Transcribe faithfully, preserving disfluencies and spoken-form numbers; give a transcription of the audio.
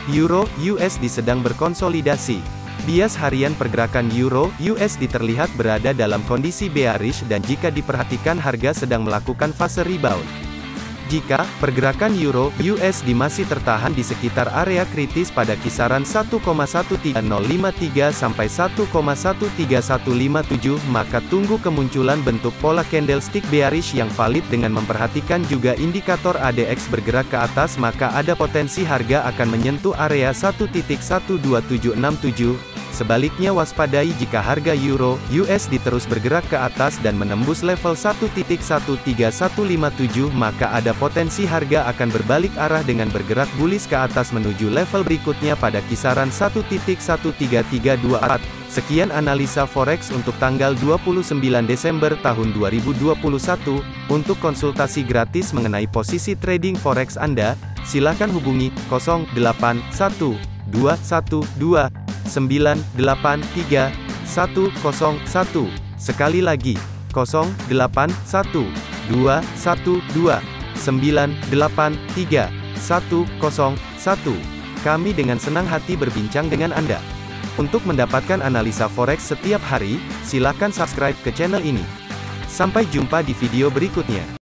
Euro U S D sedang berkonsolidasi. Bias harian pergerakan Euro U S D terlihat berada dalam kondisi bearish dan jika diperhatikan harga sedang melakukan fase rebound. Jika pergerakan Euro U S D masih tertahan di sekitar area kritis pada kisaran satu koma satu tiga nol lima tiga sampai satu koma satu tiga satu lima tujuh, maka tunggu kemunculan bentuk pola candlestick bearish yang valid dengan memperhatikan juga indikator A D X bergerak ke atas, maka ada potensi harga akan menyentuh area satu titik satu dua tujuh enam tujuh. Sebaliknya waspadai jika harga Euro U S D terus bergerak ke atas dan menembus level satu titik satu tiga satu lima tujuh, maka ada potensi harga akan berbalik arah dengan bergerak bullish ke atas menuju level berikutnya pada kisaran satu titik satu tiga tiga dua empat. Sekian analisa forex untuk tanggal dua puluh sembilan Desember tahun dua ribu dua puluh satu. Untuk konsultasi gratis mengenai posisi trading forex Anda, silakan hubungi nol delapan satu dua satu dua sembilan delapan tiga satu nol satu. Sekali lagi, nol delapan satu dua satu dua sembilan delapan tiga satu nol satu. Kami dengan senang hati berbincang dengan Anda. Untuk mendapatkan analisa forex setiap hari, silakan subscribe ke channel ini. Sampai jumpa di video berikutnya.